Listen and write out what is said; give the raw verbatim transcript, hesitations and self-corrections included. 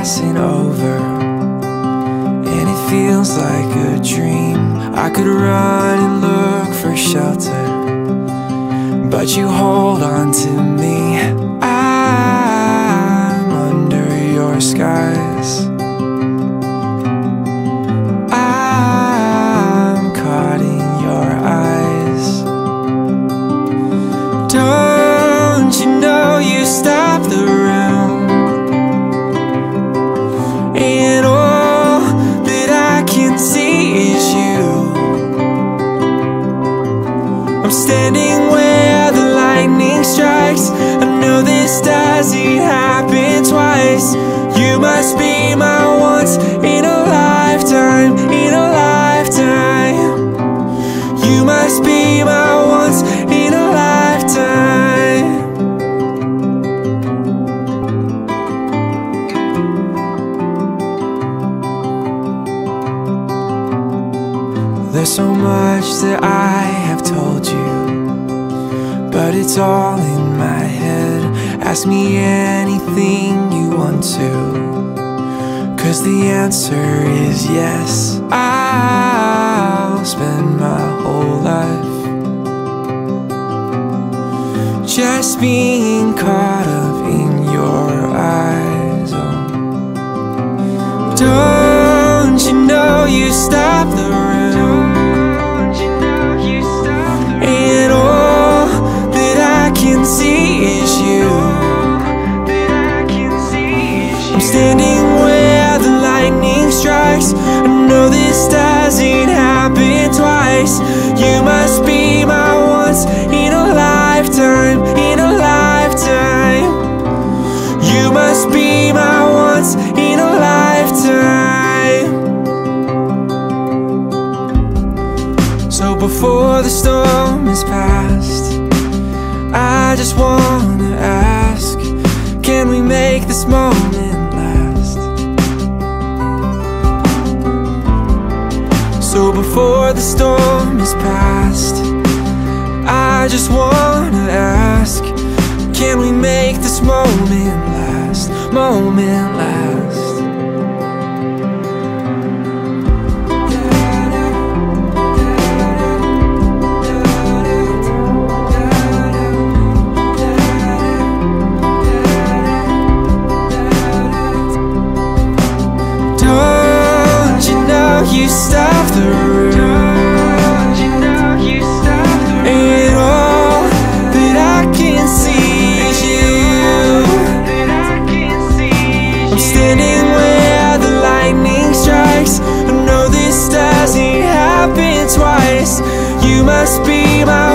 passing over, and it feels like a dream. I could run and look for shelter, but you hold on to me. I'm under your skies. I'm caught in your eyes. Don't you know you stop the room, and all that I can see is you. I'm standing where the lightning strikes. I know this doesn't happen twice. You must be my once in a lifetime, in a lifetime. You must be my once in a lifetime. There's so much that I have told you, but it's all in my head. Ask me anything you want to, 'cause the answer is yes. I'll spend my whole life just being caught up in your eyes. Oh, don't you know you stop the room, and all that I can see is you. I'm standing where the lightning strikes. I know this doesn't happen twice. You must be my once in a lifetime, in a lifetime. You must be my once in a lifetime. So before the storm is past, I just wanna ask, can we make this moment last? So before the storm is past, I just wanna ask, can we make this moment last, moment last? You stop the room, and all that I can see is you. I'm standing where the lightning strikes. I know this doesn't happen twice. You must be my